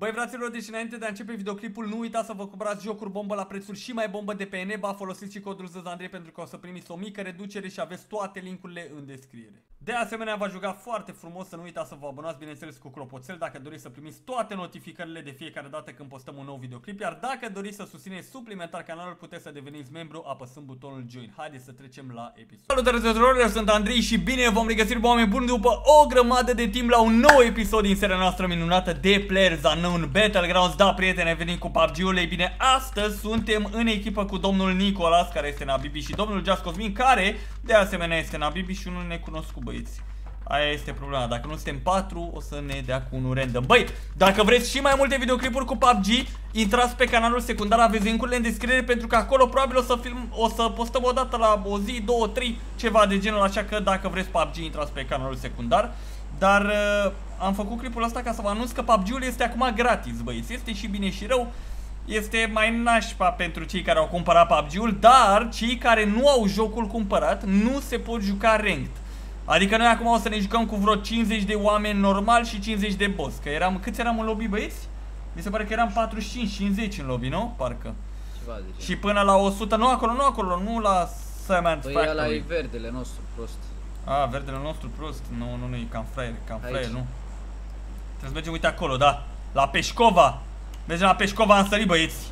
Băi fraților, deci înainte de a începe videoclipul, nu uitați să vă cumpărați jocuri bombă la prețuri și mai bombă de pe Eneba. Folosiți și codul ZZANDREI pentru că o să primiți o mică reducere și aveți toate linkurile în descriere. De asemenea, v-aș ruga foarte frumos să nu uitați să vă abonați, bineînțeles, cu clopoțel dacă doriți să primiți toate notificările de fiecare dată când postăm un nou videoclip. Iar dacă doriți să susțineți suplimentar canalul, puteți să deveniți membru apăsând butonul Join. Haideți să trecem la episod. Salutare tuturor, eu sunt Andrei și bine v-am regăsit, oameni buni, după o grămadă de timp la un nou episod din seria noastră minunată de PlayerUnknown's Battlegrounds. Da, prieteni, ai venit cu PUBG-ul. Ei bine, astăzi suntem în echipă cu domnul Nicolas, care este Nabibi, și domnul Just Cosmin, care de asemenea este Nabibi și unul necunoscut, băieți. Aia este problema, dacă nu suntem 4, o să ne dea cu unul random. Băi, dacă vreți și mai multe videoclipuri cu PUBG, intrați pe canalul secundar, aveți linkurile în descriere, pentru că acolo probabil o să postăm o dată la o zi, 2, 3, ceva de genul, așa că dacă vreți PUBG, intrați pe canalul secundar. Dar am făcut clipul ăsta ca să vă anunț că PUBG-ul este acum gratis, băieți. Este și bine și rău. Este mai nașpa pentru cei care au cumpărat PUBG-ul, dar cei care nu au jocul cumpărat nu se pot juca ranked. Adică noi acum o să ne jucăm cu vreo 50 de oameni normal și 50 de boss. Că eram, câți eram în lobby, băieți? Mi se pare că eram 45-50 în lobby, nu? Parcă. Ceva de și până la 100, nu acolo, nu la Samantha Factory. Păi ăla e verdele nostru prost. A, verdele nostru prost. Nu, e cam fraier, nu. Trebuie să mergem, uite acolo, da. La Peșcova. Mergem la Peșcova, am sărit, băieți.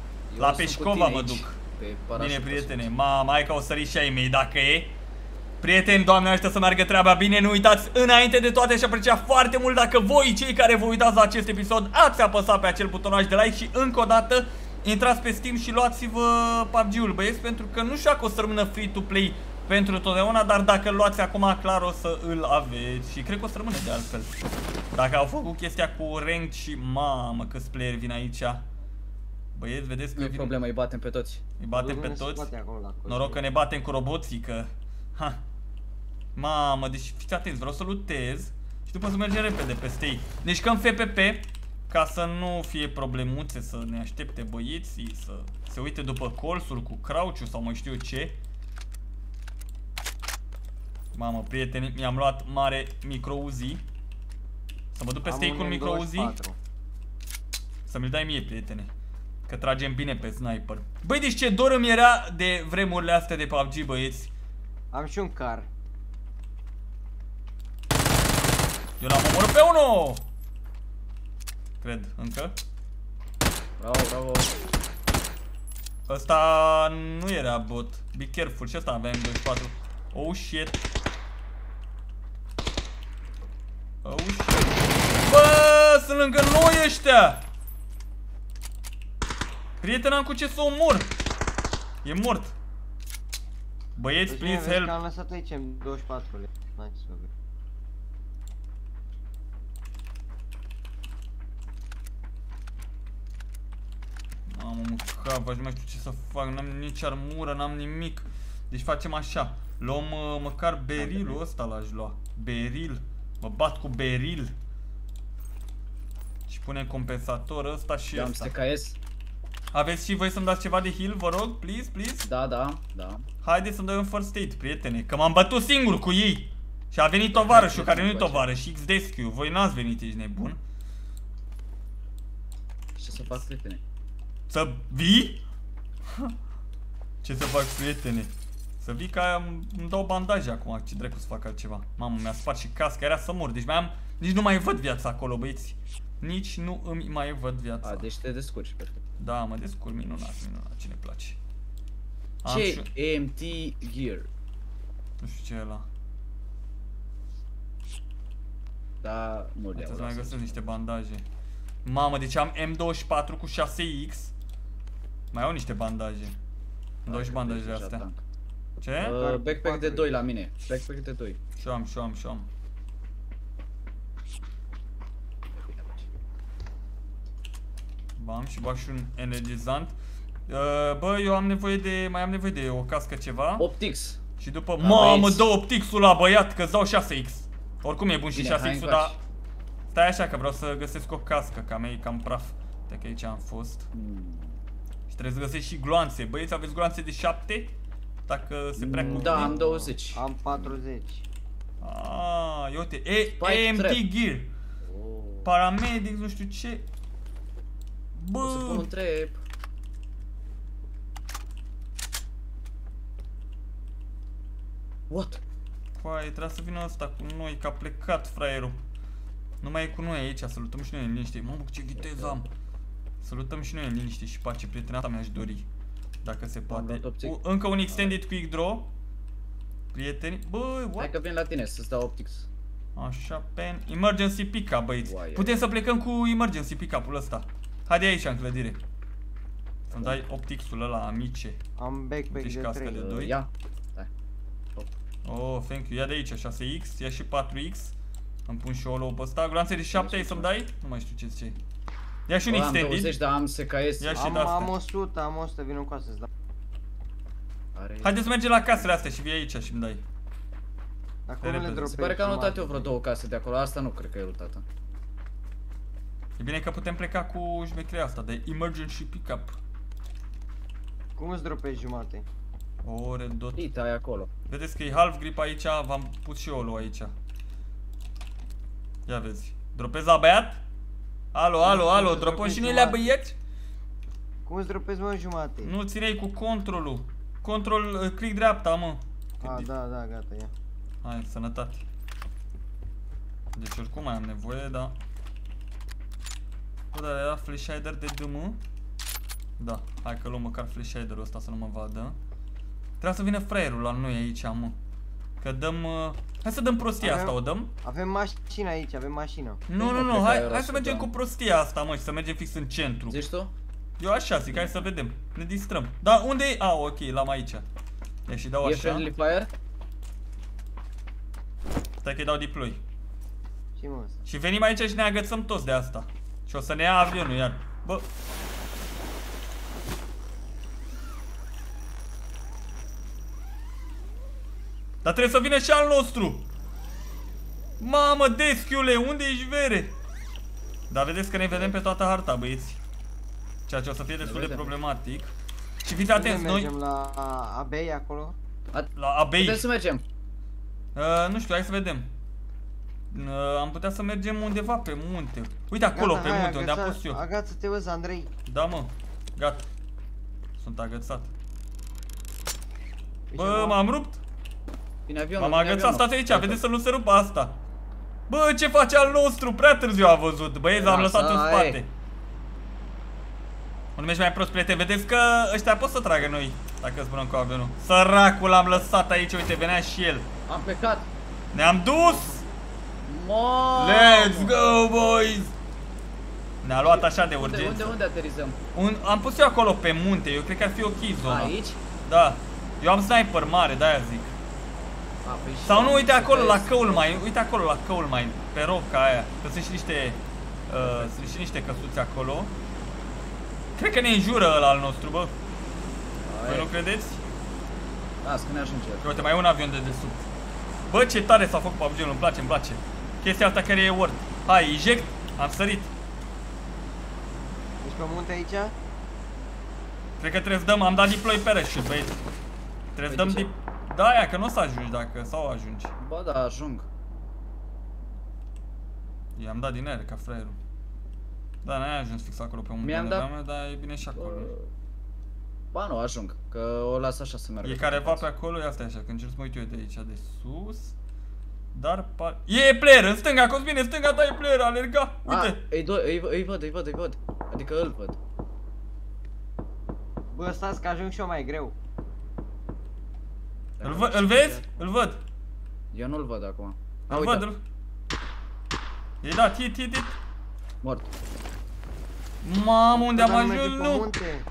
La Peșcova mă duc. Bine, prietene, hai că o sări și ai mei, dacă e. Prieteni, Doamne ajută să meargă treaba bine. Nu uitați, înainte de toate, și aprecia foarte mult dacă voi, cei care vă uitați la acest episod, ați apăsat pe acel butonaj de like. Și încă o dată, intrați pe Steam și luați-vă PUBG-ul, băieți, pentru că nu știu dacă o să rămână free-to-play pentru totdeauna, dar dacă îl luați acum, clar o să îl aveți. Și cred că o să rămână de altfel. Dacă au făcut chestia cu ranked și mamă câți player vin aici. Băieți, vedeți că nu e problemă, îi batem pe toți. Îi batem pe toți. Noroc că ne batem cu roboții, că ha. Mamă, deci fiți atenți, vreau să lutez și după să mergem repede peste ei. Deci căm FPP, ca să nu fie problemuțe, să ne aștepte băieții, să se uite după colțuri cu crouch-ul sau mai știu eu ce. Mamă, prieteni, mi-am luat mare micro-Uzi. Să mă duc peste ei cu un micro-Uzi. Să mi-l dai mie, prietene, că tragem bine pe sniper. Băi, deci ce dor îmi era de vremurile astea de PUBG, băieți. Am și un car. Eu l-am omorât pe unul. Cred, încă. Bravo. Ăsta nu era bot. Be careful, și ăsta avea M24. Oh shit. Oh shit. Bă, sunt lângă noi ăștia. Prieten, am cu ce să omor. E mort. Băieți, please help. Am lăsat aici M24-ule. Mamă, mucava, nu mai știu ce să fac, n-am nici armură, n-am nimic. Deci facem așa, luăm măcar berilul ăsta, l-aș lua. Beril, mă bat cu beril. Și punem compensator ăsta și ăsta. Aveți și voi să-mi dați ceva de heal, vă rog, please, please? Da. Haideți să-mi dai un first aid, prietene, că m-am bătut singur cu ei. Și a venit tovarășul, care nu-i tovarăș, X-Descue. Voi n-ați venit, ești nebun. Ce să fac, prietene? Să vii? Ce să fac, prietene? Să vii ca îmi dau bandaje acum, ce dracu să fac altceva. Mamă, mi-a spart și casca, era să mor. Deci nici nu mai văd viața acolo, băieți. Nici nu îmi mai văd viața. A, deci te descurci, perfect. Da, mă descurc, minunat, ce-ne place. Ce? EMT Gear. Nu știu ce e ăla. Da, nu le-au. Să mai găsesc niște bandaje. Mamă, deci am M24 cu 6X. Mai au niște bandaje. Îmi dau și bandajele astea. Ce? Backpack de 2 la mine. Backpack de 2. Și-o am. Bam, și bag și un energizant. Bă, eu am nevoie de, mai am nevoie de o cască ceva. 8X. Și după, mamă, dă 8X-ul la băiat, că-ți dau 6X. Oricum e bun și 6X-ul, dar stai așa că vreau să găsesc o cască, că a mea e cam praf. Uite că aici am fost. Și trebuie să găsesc și gloanțe. Băieți, aveți gloanțe de 7? Dacă se prea cu... Da, am 20. Am 40. Aaa, ia uite, EMT Gear. Paramedic, nu știu ce. O să pun Bă, un trap. What? coaie, trebuia să vină ăsta cu noi, că a plecat fraierul. Nu mai e cu noi aici, să luptăm și noi în liniște. Mamă, ce viteză am. Să luptăm și noi în liniște și pace, prietena ta mi-aș dori. Dacă se poate. Încă un extended quick draw. Prieteni, bă, Hai what? că vin la tine să-ți dau optics. Așa, pen, emergency pick-up, băieți. Uai, Putem să plecăm cu emergency pick-up-ul ăsta. Haide aici în clădire. Să-mi dai optix-ul ăla, amice. Am backpack Deci de cască 3. de 2. Ia. Hai. Oh, thank you. Ia de aici 6x, ia și 4x. Îmi pun și o louă pe ăsta. Gloanțe de 7 ai să-mi dai? Nu mai știu ce ziceai. Ia și un Am extended. 20, dar am SKS. Ia și Am, de-astea. am 100, am 100, vin cu astea să dau. Haideți să mergem la casele astea și vii aici și îmi dai. Dacă repede. nu le dropezi. Se pare că am notat eu vreo 2 case de acolo. Asta nu cred că e lutată. E bine că putem pleca cu șmecheria asta de emergency pick-up. Cum îți dropezi jumate? O ore dot. Ita e acolo. Vedeți că e half grip aici, v-am pus și olo aici. Ia vezi. Dropezi la băiat? Alo, alo, alo, dropăm și noi la băieți? Cum îți dropezi mă jumate? Nu ținei cu controlul. Control, click dreapta, mă. A, da, da, gata, ia. Hai, sănătate. Deci oricum mai am nevoie, da. Bă, dar era flash hider de DM? Da, hai că luăm măcar flash hider-ul ăsta să nu mă vadă. Trebuie să vină fraierul la noi aici, mă. Că dăm... Hai să dăm prostia asta, o dăm? Avem mașină aici, avem mașină. Nu, nu, Nu, nu, cred că ai hai rost să să mergem dăm. cu prostia asta, mă, și să mergem fix în centru. Zici tu? Eu așa zic, hai să vedem. Ne distrăm. Da, unde e? A, ok, l-am aici. Ia și dau E așa. friendly fire? Stai că-i dau deploy. Și mă ăsta. Și venim aici și ne agățăm toți de asta. Și o să ne ia avionul iar. Bă. Dar trebuie să vină și al nostru. Mamă, deschiule, unde ești, vere? Dar vedeți că ne vedem pe toată harta, băieți. Ceea ce o să fie destul de problematic. Și fiți atenți, noi mergem la Abei acolo. la Abei. Putem să mergem. Nu știu, hai să vedem. Am putea să mergem undeva pe munte. Uite acolo, Gata, pe hai, munte, unde am pus eu. Agață-te, văz, Andrei. Da, mă. Gata. Sunt agățat. Ești Bă, mort? m-am rupt. Vine avionul. M-am vine agățat, avionul. stați aici, vedeți să nu se rupă asta. Bă, ce face al nostru? Prea târziu a văzut. Băieți, l-am lăsat în Lasă, spate. hai. Nu mergi mai prost, prieten. Vedeți că ăștia pot să tragă noi, dacă spunem cu avionul. Săracul l-am lăsat aici, uite, venea și el. Am plecat. Ne-am dus! Mamă! Let's go, boys! Ne-a luat așa de Unde urgență. aterizăm? Am pus eu acolo pe munte, eu cred că ar fi ok zona. Aici? Da. Eu am sniper mare, de-aia zic. A, păi și Sau nu, uite acolo la SKS. coal mine, uite acolo la coal mine, pe roca aia. Că sunt și niște, sunt și niște căsuțe acolo. Cred că ne înjură ăla al nostru, bă. Voi nu credeți? Las că ne ajunge. Că uite, mai e un avion de desubt. Bă, ce tare s-a făcut PUBG-ul, îmi place, îmi place. Chestia asta care e word. Hai, eject, am sărit. Ești pe munte aici? Cred că trebuie să dăm, am dat deploy parachute, băieți. Trebuie să dăm de ce? Da, aia, că nu o să ajungi dacă, sau ajungi. Bă, da, ajung. I-am dat din aer ca fraierul. Da, n-ai ajuns fix acolo pe unde Mi-am dat- aveam, dar e bine și acolo. Ba nu, ajung. Că o las așa să meargă. E careva pe acolo, ia stai așa, că încerc să mă uit eu de aici, de sus. Dar e player, în stânga, Cosmin, în stânga ta e player, alerga, uite. Îi văd. Adică îl văd. Bă, stați că ajung și eu mai greu. Îl vezi? Îl văd. Eu nu-l văd acum. Îl văd, îl... I-ai dat, hit. Mort. Mamă, unde am Dar merge ajuns, pe nu? munte.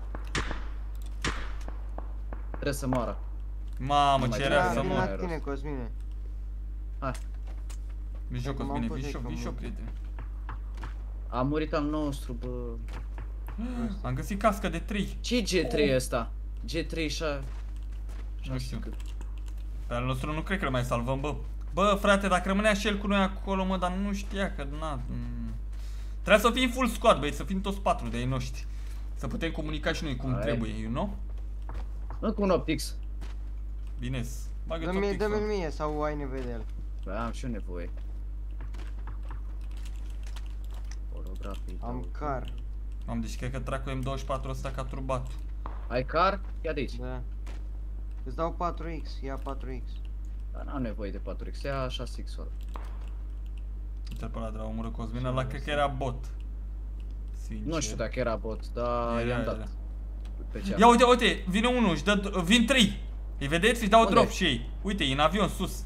Trebuie să moară. Mamă, Nu mai ce trebuie. era să Vin mor. la tine, Cosmine. Hai. Vii și eu, Dacă Cosmine, m-am pus vii și eu, aici, prietene. A murit al nostru, bă. Am găsit cască de 3. Ce G3 ăsta? G3 și Nu știu. Pe al nostru nu cred că îl mai salvăm, bă. Bă, frate, dacă rămânea și el cu noi acolo, mă, dar nu știa că, na... Trebuie să fim full squad, băi, să fim toți 4 de ai noștri. Să putem comunica și noi cum Hai. trebuie, you know? Nu cu un optix. Bine, bagă-ți optic. Dă-mi mie sau ai nevoie de el. Bă, am și eu nevoie. Orografii. Am car. Am deci cred că trag cu M24 ăsta ca turbatul. Ai car? Ia de aici. Da. Îți dau 4x, ia 4x. Dar n-am nevoie de 4x, ia 6x ăla. Uite-l pe ăla de la omoră Cosmin, ăla cred că era bot. Sincer. Nu știu dacă era bot, dar i-am dat. Pe Ia uite, uite, vine unul, își dă, vin 3. Îi vedeți? Își dau Unde? drop și ei. Uite, e în avion sus.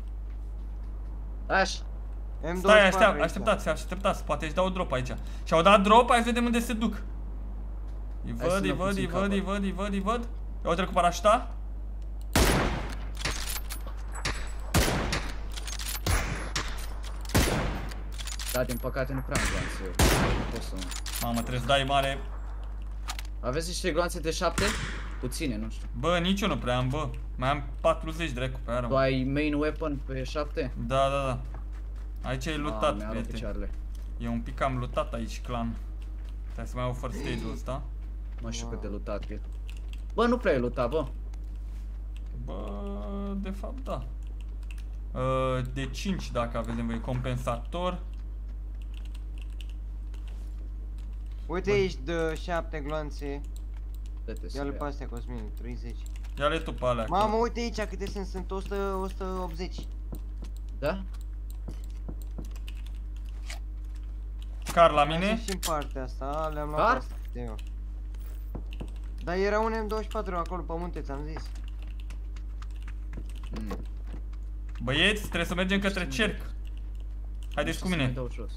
Așa. Stai, așteptați, poate își dau drop aici. Și-au dat drop, hai să vedem unde se duc. Îi văd. Ia uite cu parașuta. Da, din păcate nu prea am gloanțe eu. Nu pot să... Mamă, trebuie să dai mare. Aveți niște gloanțe de 7? Puține, nu știu. Bă, nici eu nu prea am, bă. Mai am 40 dracu pe armă. Tu ai main weapon pe 7? Da. Aici e lootat, mi-a rupt prieten. picioarele. E un pic cam lootat aici, clan. Trebuie să mai iau first aid-ul ăsta. Nu știu cât de lootat e. Bă, nu prea e lootat, bă. Bă, de fapt da. De 5 dacă aveți nevoie, compensator. Uite aici de 7 gloanțe. Dă-te să Ia-le le pe astea, Cosmin, 30. Ia-le tu pe alea. Mamă, uite aici câte sunt 180. Da? Car la Mai mine. sunt și în partea asta, le-am luat Car? astea de eu. Dar era un M24 acolo pe munte, ți-am zis. Băieți, trebuie să mergem către cerc. Haideți cu mine.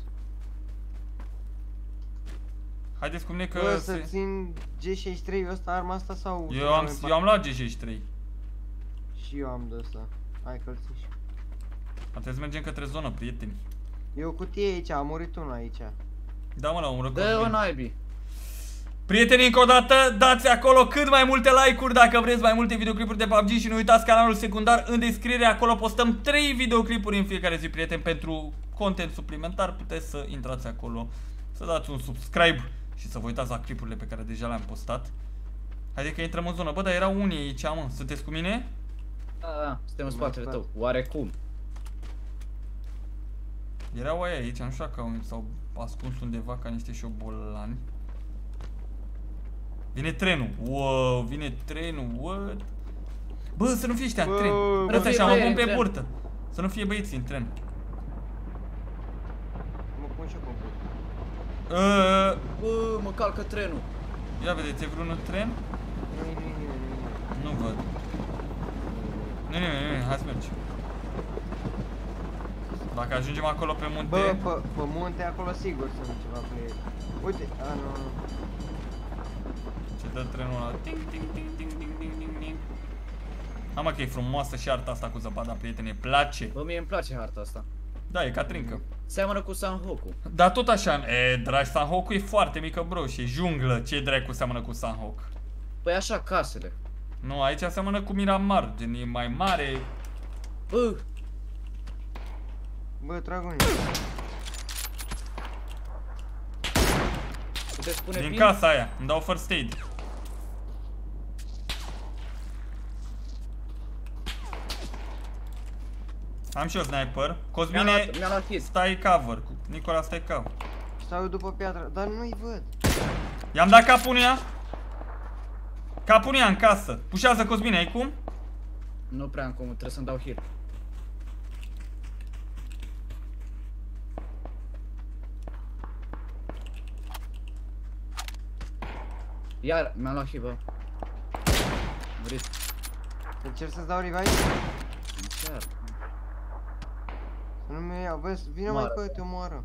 Haideți cu mine că... Bă, să țin G63 ăsta, arma asta sau... Eu am luat G63. Și eu am de ăsta. Hai că-l țin și eu. Trebuie să mergem către zonă, prieteni. E o cutie aici, a murit unul aici. Da, mă, la omoră Dă-o naibii. Prietenii, încă o dată, dați acolo cât mai multe like-uri dacă vreți mai multe videoclipuri de PUBG și nu uitați canalul secundar în descriere, acolo postăm 3 videoclipuri în fiecare zi, prieteni, pentru content suplimentar, puteți să intrați acolo, să dați un subscribe și să vă uitați la clipurile pe care deja le-am postat. Haide că intrăm în zonă, bă, dar erau unii aici, mă, sunteți cu mine? Da, suntem în spatele tău, oarecum. Erau aia aici, nu știu dacă s-au ascuns undeva ca niște șobolani. Vine trenul, wow, vine trenul, what? Bă, să nu fie ăștia în tren. Răstea așa, mă pun pe burtă. Să nu fie băieții în tren. Mă pun și eu pe burtă. Bă, mă calcă trenul. Ia vedeți, e vreun tren? Nu-i nimeni. Nu văd. Nu, hai să mergem. Dacă ajungem acolo pe munte... Bă, pe munte acolo sigur sunt ceva pe ei. Uite, nu. Ce dă trenul ăla? Ting, ting, ting, ting, ting, ting, ting, ting. Ha, mă, că e frumoasă și arta asta cu zăpada, prietene, îmi place. Bă, mie îmi place harta asta. Da, e ca trincă. Seamănă cu Sanhoku. Dar tot așa, dragi, Sanhoku e foarte mică, bro, și e junglă. Ce dracu seamănă cu Sanhok? Păi așa, casele. Nu, aici seamănă cu Miramar, gen e mai mare. Bă, trag unii. Puteți spune Din pin? casa aia, îmi dau first aid. Am și eu sniper. Cosmine, Mi-a luat hit. stai cover. Nicola, stai cover. Stau eu după piatră, dar nu-i văd. I-am dat capul în ea. Capul în ea în casă. Pușează Cosmine, ai cum? Nu prea am cum, trebuie să-mi dau heal. Iar, mi-am luat hit, bă. Murit. Să încerc să-ți dau revive? Încerc. Să nu mi iau, bă, vine mai pe te omoară.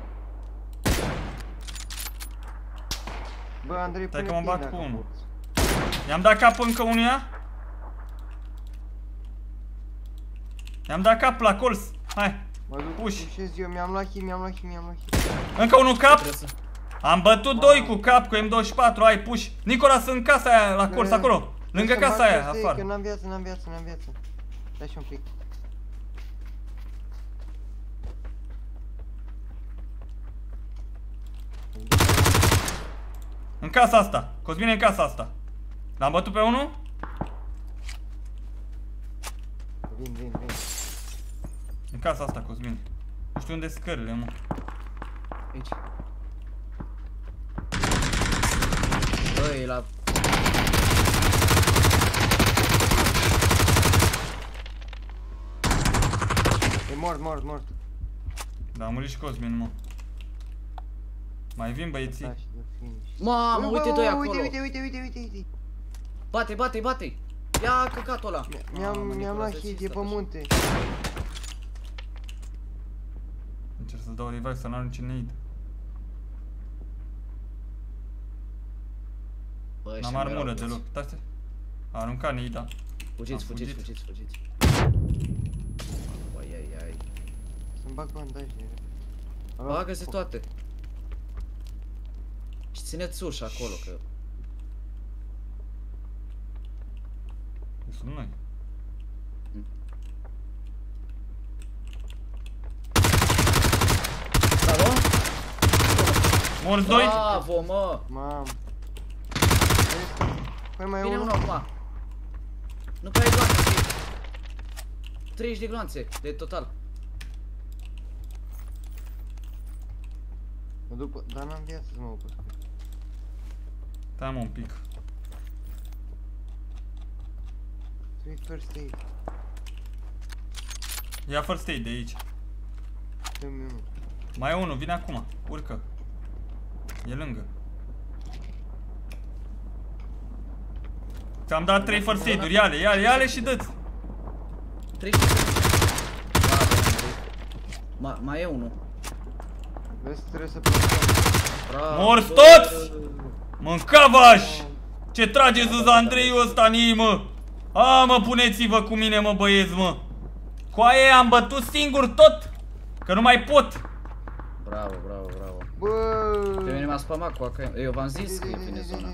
Bă, Andrei, Stai pune că mă pin bat cu dacă unul. poți. I-am dat cap încă unuia. I-am dat cap la colț. Hai. Mă duc, Puși. pușez eu, mi-am luat hit. Încă unul cap. Trebuie să... Am bătut doi cu cap, cu M24, hai, puși. Nicola, sunt în casa aia, la colț, acolo. Lângă Să-mi casa bag aia, first aid, afară. Că n-am viață. Dai și un pic. În casa asta. Cosmine, în casa asta. L-am bătut pe unul? Vin. În casa asta, Cosmine. Nu știu unde scările, mă. Aici. e la... E mort. Da, a murit și Cosmin, mă. Mai vin băieții? Da, și de finish. Mamă, uite doi acolo. Uite. Bate. Ia căcatul ăla. Mi-am luat hit, e pe munte. Încerc să-ți dau revive să n-arunci need. N-am armură deloc. Stai. A aruncat need-a. Fugiți. Ai. Să-mi bag bandajele. Bagă-se toate. Și țineți ușa acolo, că... E sub noi. Bravo! Morți doi! Bravo, mă! Mam. Păi mai e Vine unul. unul acum. Nu prea ai gloanțe. 30 de gloanțe, de total. Mă duc, dar n-am viață să mă opus. Stai mă un pic. Trebuie first aid. Ia first aid de aici. Dă-mi unul. Mai e unul, vine acum. Urcă. E lângă. Ți-am dat 3 first aid-uri, ia-le și dă-ți. 30 de gloanțe. Mai e unul. Vezi, trebuie să plecăm. Bravo. Morți toți! Mâncavaș! Ce trageți Zuz Andreiul ăsta în ei, mă? A, mă, puneți-vă cu mine, mă, băieți, mă. Cu aia am bătut singur tot, că nu mai pot. Bravo. Bă! Pe mine m-a spamat cu AK. Eu v-am zis că e vine zona.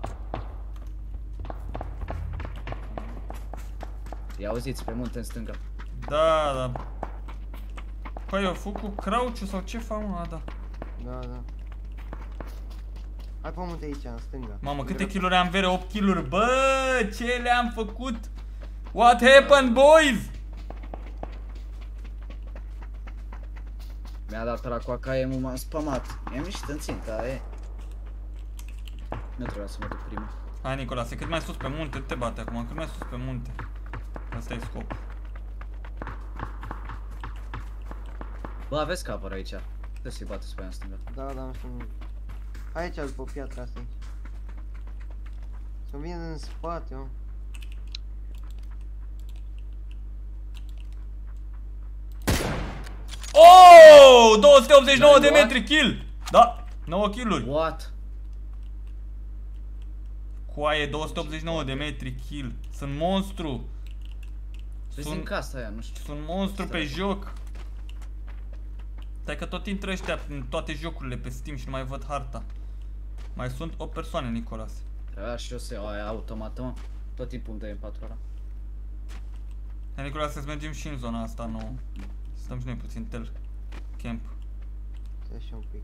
Ia auziți, pe munte în stânga. Da. Păi, eu făcut cu crouch-ul sau ce fac, mă? Da. Da. Hai pe munte aici, în stânga. Mamă, câte kill-uri am, Vere? 8 kill-uri. Bă, ce le-am făcut? What happened, boys? Mi-a dat ăla cu AK-ul, m-am spamat. Mi-am ieșit în ținta, e. Nu trebuia să mă duc primul. Hai, Nicolase, cât mai sus pe munte, te bate acum, cât mai sus pe munte. Asta e scopul. Bă, aveți cover aici. Trebuie să-i bateți pe aia în stânga. Da, nu știu. Hai aici, după piatra asta aici. Să-mi vin în spate, mă. Oh! 289 de metri kill! Da, 9 kill-uri. What? Coaie, 289 de metri kill. Sunt monstru. Sunt în casa aia, nu știu. Sunt monstru pe joc. Stai că tot intră ăștia în toate jocurile pe Steam și nu mai văd harta. Mai sunt 8 persoane, Nicolase. Trebuia și eu să iau aia automată, mă. Tot timpul îmi dă în 4 ora. Hai, Nicolase, să mergem și în zona asta nouă. Stăm și noi puțin tel camp. Stai și un pic.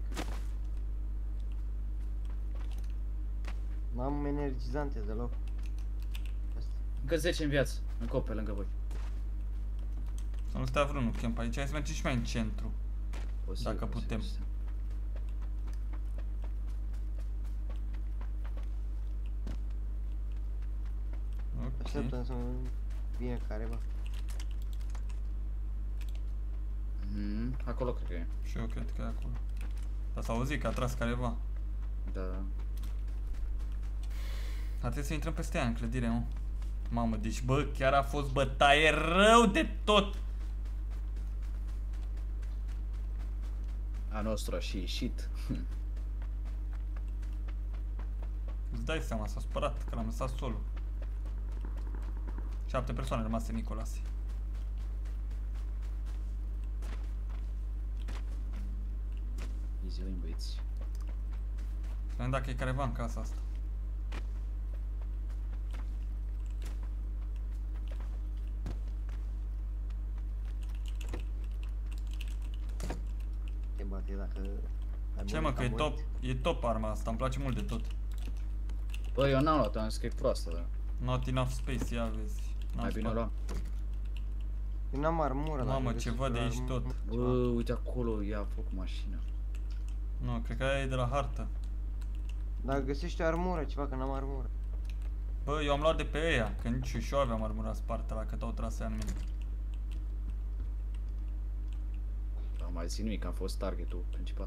N-am energizante deloc. Încă 10 în viață, în cope lângă voi. Să nu stea vreunul camp aici, hai să mergem și mai în centru. Posibil, Dacă putem. posibil. Ok. Așteptăm să vină careva. Acolo cred că e. Și eu cred că e acolo. Dar s-a auzit că a tras careva. Da. Ar trebui să intrăm peste ea în clădire, mă. Mamă, deci bă, chiar a fost bătaie rău de tot. A nostru a și ieșit. Îți dai seama, s-a supărat că l-am lăsat solo. 7 persoane rămase, Nicolase. Easy win, băieți. Să vedem dacă e careva în casa asta. Te bate dacă... ai Ce murit, mă, că am e murit. top, e top arma asta, îmi place mult de tot. Bă, eu n-am luat-o, am zis că e proastă, dar Not enough space, ia vezi. N-am mai bine o spate. luam. Eu n-am armură. Mamă, dacă ce vreți văd de să aici armură. tot. Bă, uite acolo, ia foc mașina. Nu, cred că aia e de la hartă. Dacă găsești o armură, ceva, că n-am armură. Bă, eu am luat de pe ăia, că nici și eu aveam armura spartă la cât au tras ea în mine. Am mai zis nimic, am fost targetul principal.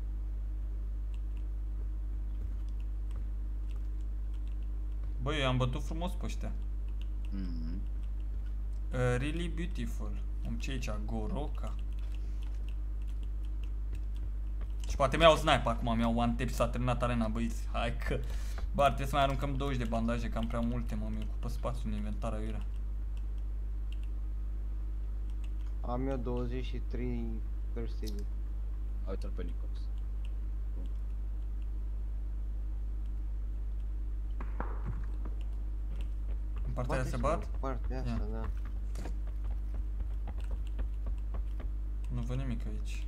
Bă, eu am bătut frumos pe ăștia. Mhm. Really beautiful. Ce aici? Goroka. Și poate mi-au snipe acum, mi-au one tap și s-a terminat arena, băiți. Hai că... Bă, trebuie să mai aruncăm 20 de bandaje, cam prea multe, mă, mi ocupă spațiu în inventar aiurea. Am eu 23 first aid. Uite-l pe Nicolas. În partea aia se bat? Partea asta, da. Nu văd nimic aici.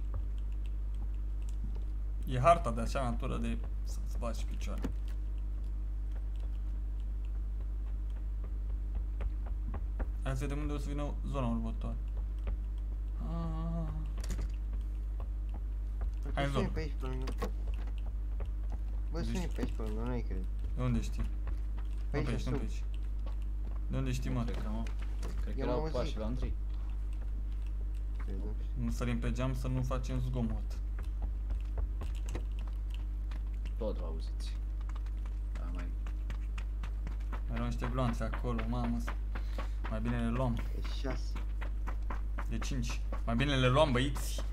E harta de acea natură de să-ți bagi picioare. Hai să vedem unde o să vină zona următoare. Hai în zonă. Pe aici pe lângă. Bă, suni pe aici pe lângă, nu-i cred. De unde știi? Pe Nu pe aici, aici, nu pe sub. aici. De unde știi, mă? Cred că, mă. Cred că Eu am erau auzit. pași la Andrei. Cred, nu știu. Nu sărim pe geam să nu facem zgomot. Tot auziți. Da, mai... Mai luăm niște gloanțe acolo, mamă. Mai bine le luăm. E 6. De 5. Mai bine le luăm, băiți.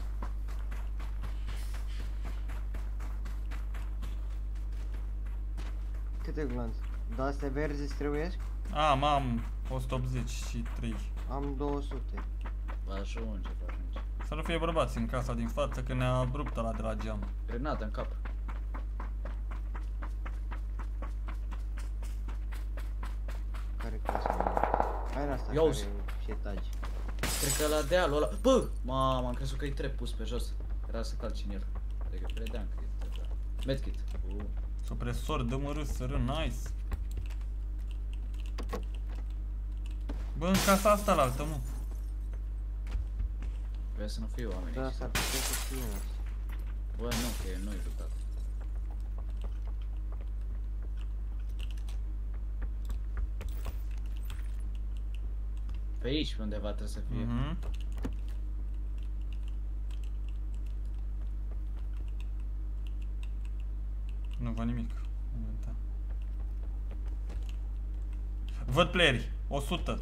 Câte glanțe? Da, astea verzi îți trebuiesc? Am 183. Am 200. Ajunge, va ajunge. Să nu fie bărbați în casa din față că ne-a rupt ăla de la geam. Grenadă în cap. Care clasă? Hai în asta Ia uzi. care și etaji. Cred că la dealul ăla... Bă! Mamă, am crezut că e trep pus pe jos. Era să calci în el. Adică credeam că e trep, da. Medkit. Supresor, dă-mă râs, sără, nice. Bă, în casa asta la altă, mă. Vrea să nu fie oameni Da, aici. s-ar putea să fie asta. Bă, nu, că nu-i luptat. Pe aici, pe undeva trebuie să fie. Mhm. Nu văd nimic. Momentan. Văd playerii. 100.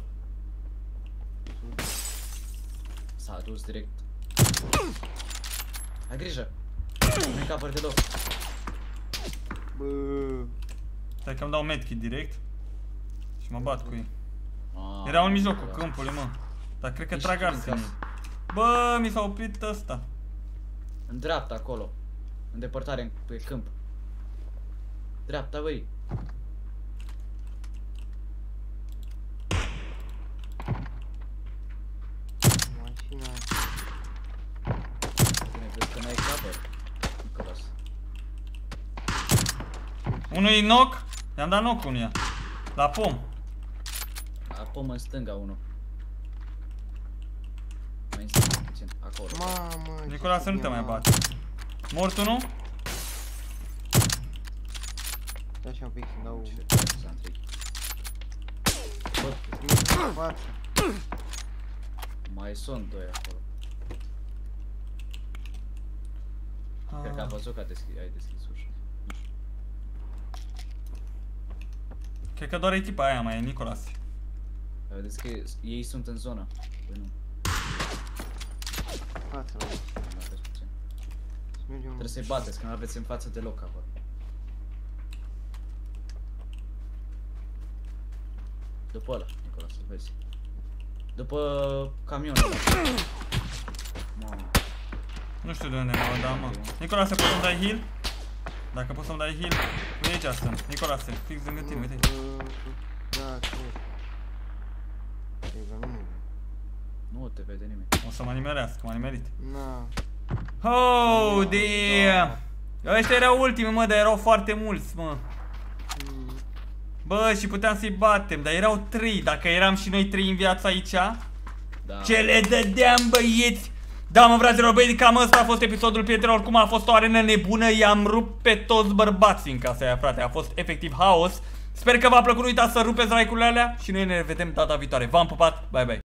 S-a dus direct. Ai grijă! Nu-i capăr de loc. Bă, Stai că îmi dau medkit direct. Și mă bat cu ei. Mamă, Erau în mijlocul da. câmpului, mă. Dar cred că Ești trag în arsenii. casă. Bă, mi s-a oprit ăsta. În dreapta, acolo. În depărtare, pe câmp. Dreapta, băi. mașina asta. Bine, vezi că n-ai capăr, Nicolas. Unul e knock. I-am dat knock unuia. La pom. Acum în stânga unul. Mai în stânga puțin, acolo. Mamă, Nicola, să nu te mai bate. Mort unul? Da, și un pic să dau... Ce faci, Santric? Bă, Să merg în față. mai sunt doi acolo. Cred că a văzut că ai deschis ușa. Cred că doar echipa aia mai e, Nicolas. Vedeți că ei sunt în zonă. Păi nu, Față la aici. mai aveți puțin. Să mergem... Trebuie să-i bateți, că nu aveți în față deloc acolo. După ăla, Nicolas, să vezi. După camionul ăla. Mamă. Nu știu de unde mă da, mă. Nicolas, poți să-mi dai heal? Dacă poți să-mi dai heal, uite aici sunt. Nicolas, fix lângă tine, uite. Da, cred. Cred că nu. Nu te vede nimeni. O să mă nimerească, m-a nimerit. Na. Oh, damn! Ăștia erau ultimi, mă, dar erau foarte mulți, mă. Bă, și puteam să-i batem, dar erau 3. Dacă eram și noi 3 în viață aici, Da. ce le dădeam, băieți! Da, mă, fraților, băi, cam ăsta a fost episodul, prietenilor. Oricum a fost o arenă nebună, i-am rupt pe toți bărbații în casa aia, frate. A fost efectiv haos. Sper că v-a plăcut, nu uitați să rupeți like-urile alea și noi ne vedem data viitoare. V-am pupat, bye bye.